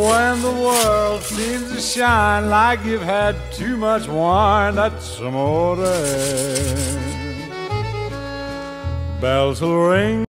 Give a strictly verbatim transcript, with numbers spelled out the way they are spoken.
When the world seems to shine like you've had too much wine, that's amore. Bells will ring.